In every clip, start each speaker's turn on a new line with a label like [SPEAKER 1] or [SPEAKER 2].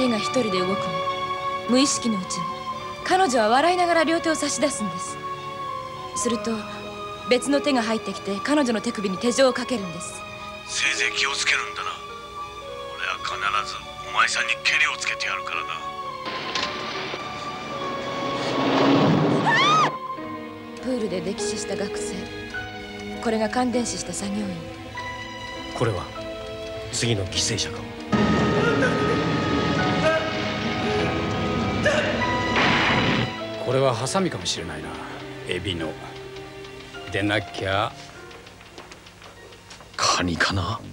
[SPEAKER 1] 手が一人で動くの。無意識のうちに彼女は笑いながら両手を差し出すんです。すると別の手が入ってきて彼女の手首に手錠をかけるんです。
[SPEAKER 2] せいぜい気をつけるんだな。俺は必ずお前さんにケリをつけてやるからな。
[SPEAKER 1] プールで溺死した学生、これが感電死した作業員。
[SPEAKER 3] これは次の犠牲者かも。
[SPEAKER 4] これはハサミかもしれないな。エビのでなきゃ
[SPEAKER 3] カニかな。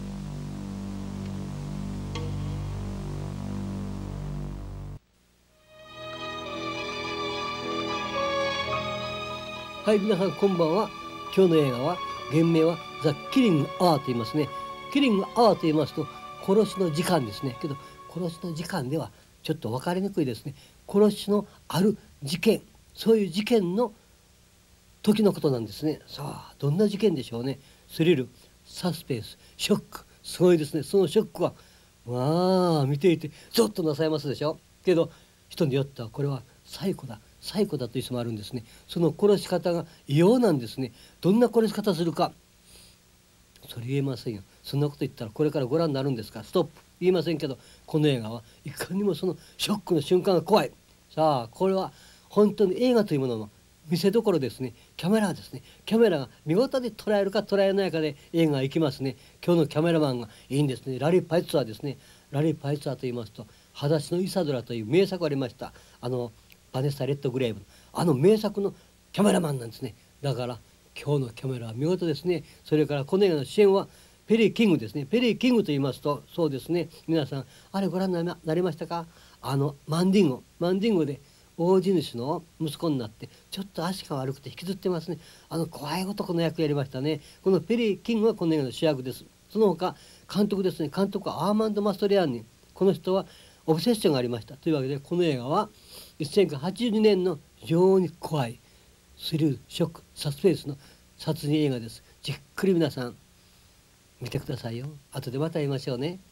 [SPEAKER 5] はい、皆さんこんばんは。今日の映画は原名はザ・キリング・アワーと言いますね。キリング・アワーと言いますと殺しの時間ですね。けど殺しの時間ではちょっと分かりにくいですね。殺しのある事件、そういう事件の時のことなんですね。さあどんな事件でしょうね。スリル、サスペンス、ショック、すごいですね。そのショックはまあ見ていてゾッとなさいますでしょ。けど人によってはこれはサイコだという人もあるんですね。その殺し方が異様なんですね。どんな殺し方するかそれ言えませんよ。そんなこと言ったらこれからご覧になるんですか。ストップ言いませんけど、この映画はいかにもそのショックの瞬間が怖い。さあこれは本当に映画というものの見せどころですね。キャメラですね。キャメラが見事に捉えるか捉えないかで映画が行きますね。今日のキャメラマンがいいんですね。ラリー・パイツァーですね。ラリー・パイツァーと言いますと「裸足のイサドラ」という名作ありました。バネッサ・レッドグレーブの名作のキャメラマンなんですね。だから今日のキャメラは見事ですね。それからこの映画の主演はペリー・キングですね。ペリー・キングと言いますとそうですね、皆さんあれご覧になりましたか。マンディンゴで大地主の息子になってちょっと足が悪くて引きずってますね。怖い男の役やりましたね。このペリー・キングはこの映画の主役です。その他監督ですね。監督はアーマンド・マストリアンニ。この人はオブセッションがありました。というわけでこの映画は1982年の非常に怖いスリル、ショック、サスペンスの殺人映画です。じっくり皆さん見てくださいよ。後でまた会いましょうね。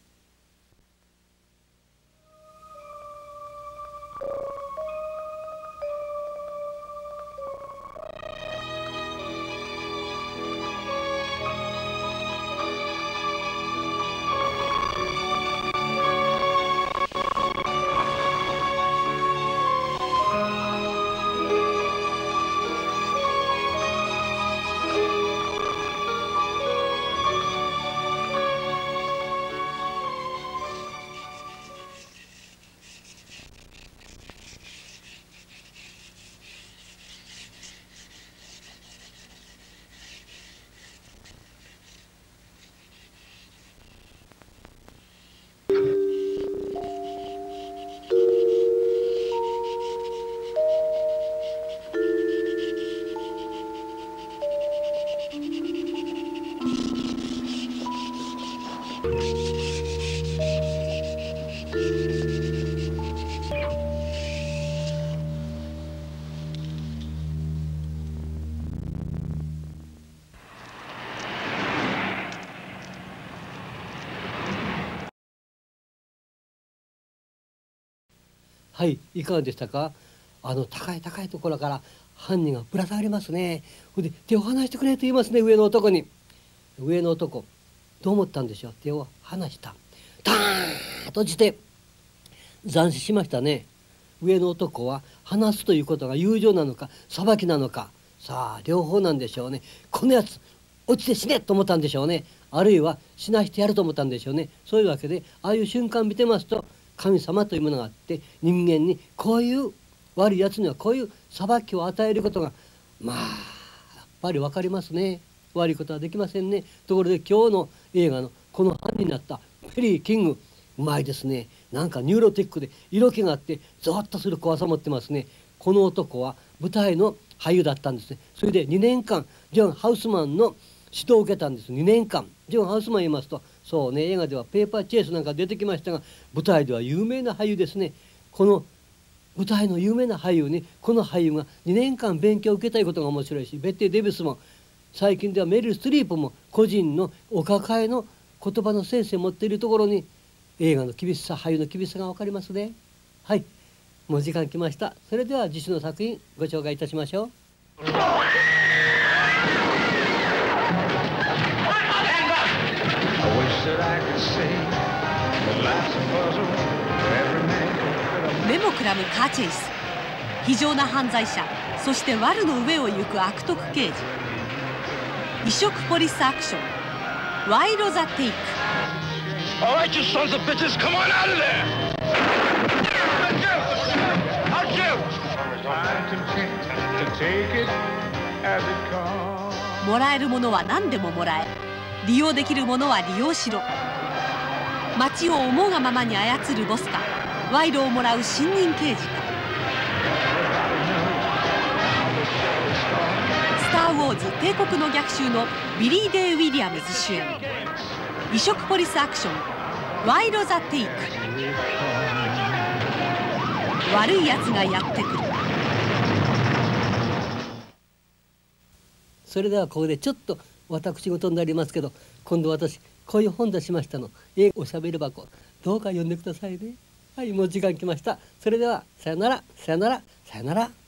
[SPEAKER 5] はい、いかがでしたか。高いところから犯人がぶら下がりますね。ほんで手を離してくれと言いますね。上の男に。上の男どう思ったんでしょう。手を離した。ダーンと落ちて斬死しましたね。上の男は話すということが友情なのか裁きなのか、さあ両方なんでしょうね。このやつ落ちて死ねと思ったんでしょうね。あるいは死なしてやると思ったんでしょうね。そういうわけでああいう瞬間見てますと神様というものがあって人間にこういう悪いやつにはこういう裁きを与えることがやっぱり分かりますね。悪いことはできませんね。ところで今日の映画のこの犯人になったペリー・キングうまいですね。なんかニューロティックで色気があってゾワッとする怖さを持ってますね。この男は舞台の俳優だったんですね。それで2年間ジョン・ハウスマンの指導を受けたんです。2年間ジョン・ハウスマン言いますとそうね、映画ではペーパーチェイスなんか出てきましたが舞台では有名な俳優ですね。この舞台の有名な俳優にこの俳優が2年間勉強を受けたいことが面白いし、ベッティ・デビスも最近ではメリル・ストリープも個人のお抱えの言葉の先生を持っているところに映画の厳しさ、俳優の厳しさが分かりますね。はい、もう時間来ました。それでは次週の作品ご紹介いたしましょう。
[SPEAKER 6] 目もくらむカーチェイス、非常な犯罪者、そして悪の上を行く悪徳刑事。異色ポリスアクション、ワイロ・ザ・テイク。
[SPEAKER 2] All right, you sons of bitches, come on out of there! I'll shoot! To take it as it comes.
[SPEAKER 6] もらえるものは何でももらえ、利用できるものは利用しろ。街を思うがままに操るボスか、賄賂をもらう新任刑事か。スター・ウォーズ帝国の逆襲のビリー・デイ・ウィリアムズ主演、異色ポリスアクション、ワイロ・ザ・テイク。悪いやつがやってくる。
[SPEAKER 5] それではここでちょっと私事になりますけど、今度私こういう本出しましたの、英語おしゃべり箱、どうか読んでくださいね。はい、もう時間来ました。それではさよなら、さよなら、さよなら。